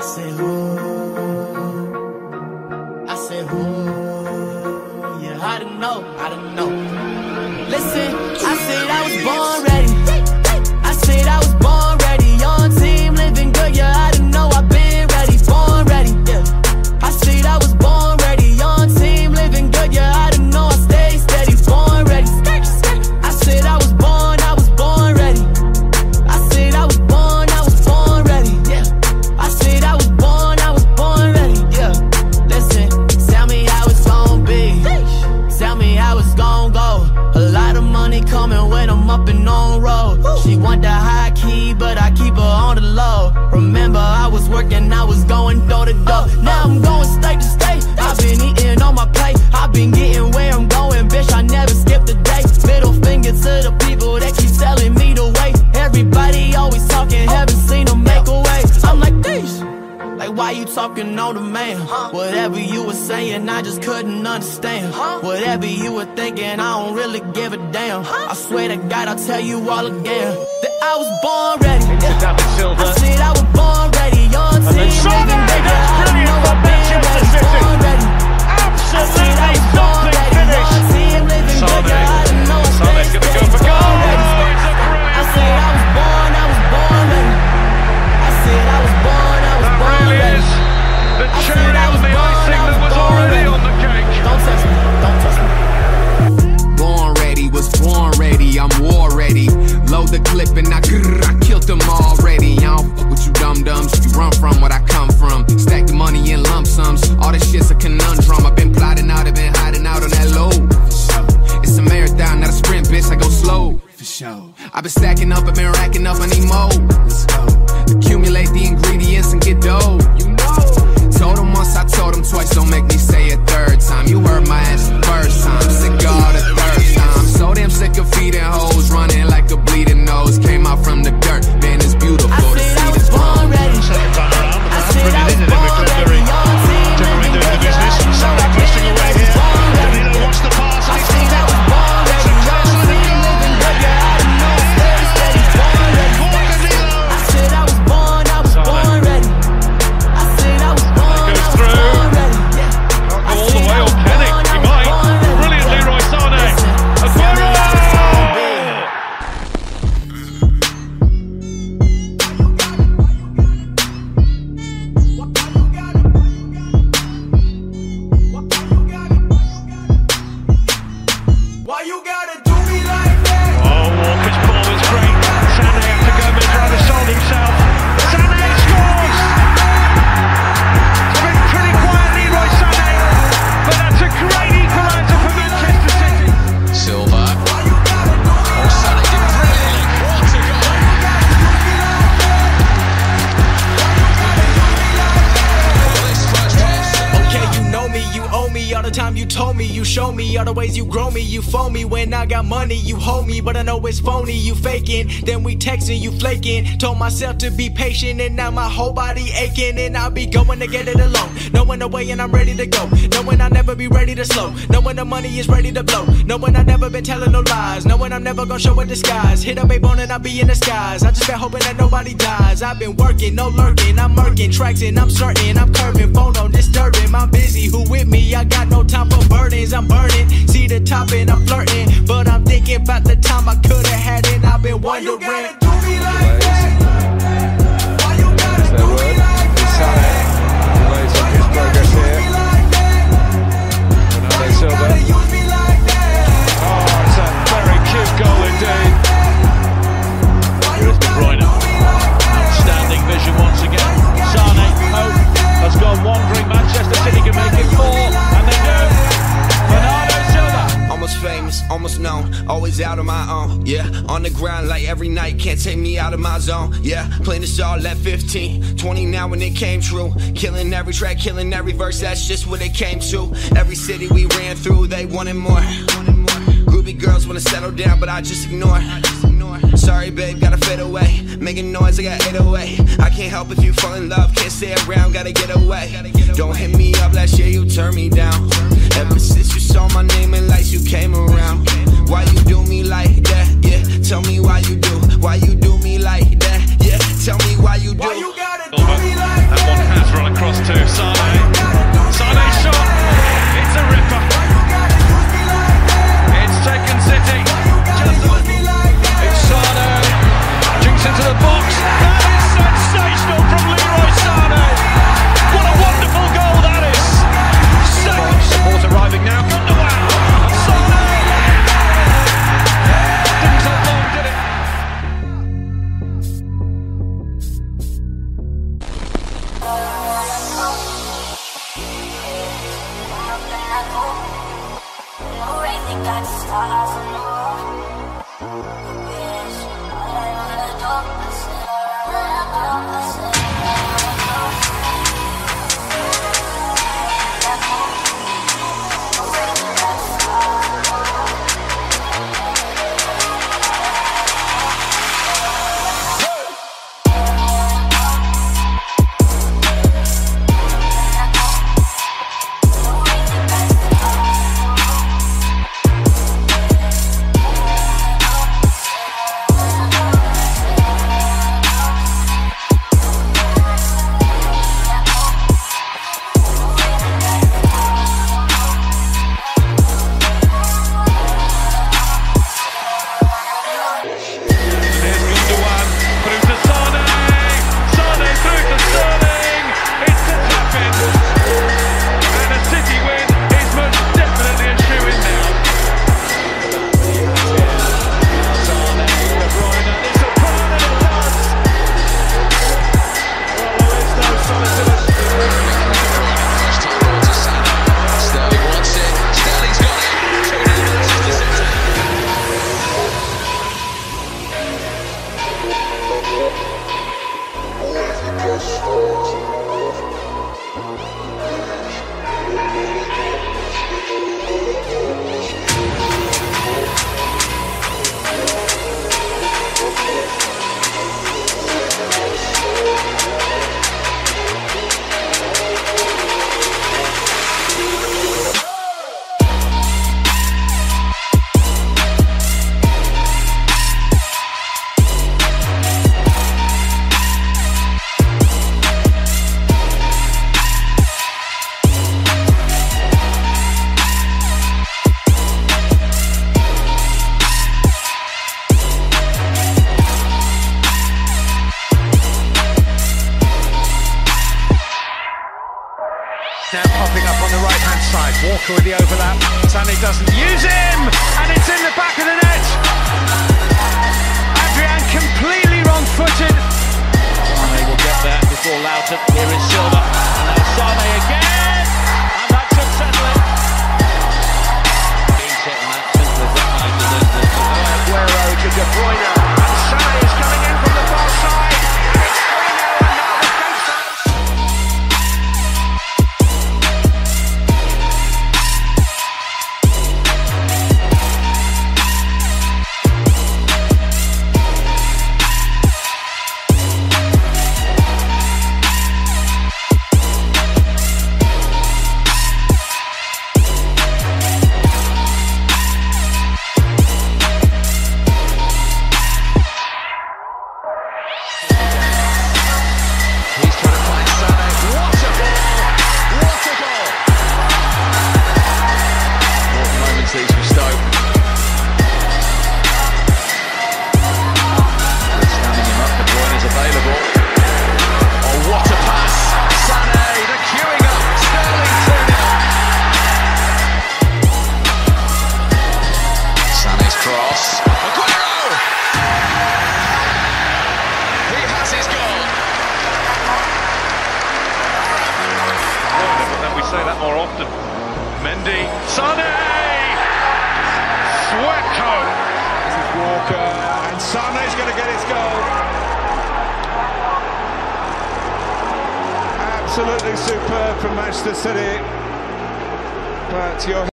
said, ooh. I said, ooh. Yeah, I don't know. Listen, I said I was born ready. I said I was born ready. Young team, living good, yeah, I don't know. I've been ready, born ready, yeah. I said I was born ready. Young team, living good, yeah, I don't know. I stay steady, born ready. I said I was born ready. I said I was born ready, yeah. I said I was born ready, yeah. Listen, tell me how it's gon' be. Tell me how it's gon' go. A lot of money coming when I'm up and on road. She want the high key, but I keep her on the low. Remember, I was working, I was going door to door. Now I'm going state to state. I've been eating on my plate. I've been getting where I'm going, bitch, I never skipped a day. Middle finger to the people that keep telling me the way. Everybody always talking, haven't seen them make a way. I'm like, this. Like, why you talking on the man? Whatever you were saying, I just couldn't understand. Whatever you were thinking, I don't really give a damn. I swear to God, I'll tell you all again that I was born ready. I said I was born ready. Young team, living big, I don't know I've been ready. Born ready. I said I was born ready. Young team, living big, I don't know I stay steady. Born ready. I said I was born ready. I said I was born ready. The cherry on the icing that was already on the cake. Don't touch me. Born ready, was born ready, I'm war ready. Load the clip and I killed them already. I don't fuck with you dum-dums, you run from what I come from. Stack the money in lump sums, all this shit's a conundrum. I've been plotting out, I've been hiding out on that low. It's a marathon, not a sprint, bitch, I go slow. I've been stacking up, I've been racking up, I need more. Accumulate the ingredients and get dough. Told him once, I told him twice, don't make me say a third time. You heard my ass the first time, sick of all the third time. So damn sick of feeding hoes, running like a bleeding nose. Came out from the dirt, man, it's beautiful to see this born ready. I said I was born ready. Young team, living good, yeah, I don't know I've been ready. Born ready. I said I was born ready. Young team, living good, yeah, I don't know I stay steady. Born ready. I said I was born ready. I said I was born ready, yeah. All the way, or Penny, he might. Brilliant Leroy Sané. Aguero! Why you gotta do me like that? Oh, Walker's ball is great. Sané after Gomez rather sold himself. Sané scores! It's been pretty quiet, Leroy Sané, but that's a great equaliser for Manchester City. Silva. Oh, Sané did brilliantly. What a goal! This first half. Okay, you know me, you owe me all the time you told me, you show me all the ways you grow me, you phone me when I got money, you hold me, but I know it's phony, you faking, then we texting, you flaking, told myself to be patient, and now my whole body aching, and I'll be going to get it alone, knowing the way and I'm ready to go, knowing I'll never be ready to slow, knowing the money is ready to blow, knowing I've never been telling no lies, knowing I'm never gonna show a disguise, hit a babe on and I'll be in the skies, I just been hoping that nobody dies, I've been working, no lurking, I'm murking tracks and I'm certain, I'm curving, phone on disturbing, I'm busy, who with me, I got no time for burdens, I'm burning, see the top and I'm flirting, but I'm thinking about the time I could've had it, I've been wondering. Why you gotta do me like that? Why you gotta do me like that? Delays on his progress here. Bernardo Silva. Oh, it's a very cute goal indeed. Here is De Bruyne. Outstanding vision once again. Sané, hope, has gone wandering. Manchester City can make it 4, and they do. Bernardo Silva. Almost famous, almost known, always out on my own, yeah. On the ground like every night, can't take me out of my zone, yeah. Playing this all at 15, 20 now when it came true. Killing every track, killing every verse, that's just what it came to. Every city we ran through, they wanted more. Groovy girls wanna settle down, but I just ignore. Sorry babe, gotta fade away. Making noise, I got 808. I can't help if you fall in love, can't stay around, gotta get away. Don't hit me up, last year you turned me down. Ever since you saw my name in lights, you came around. Why you do me like that, yeah? Tell me why you do me like that, yeah? Tell me why you do. Why you gotta do me like that? That one Now popping up on the right-hand side. Walker with the overlap. Sané doesn't use him, and it's in the back of the net. Adrian completely wrong-footed. Sané will get there before Loughton. Here is Silva, and now Sané again, and that should settle it. Being set in that simple as that. Aguero to De Bruyne, and Sané is coming in from the far side. More often. Mendy, Sané, Sweco. This is Walker, and Sané's going to get his goal. Absolutely superb from Manchester City. But you're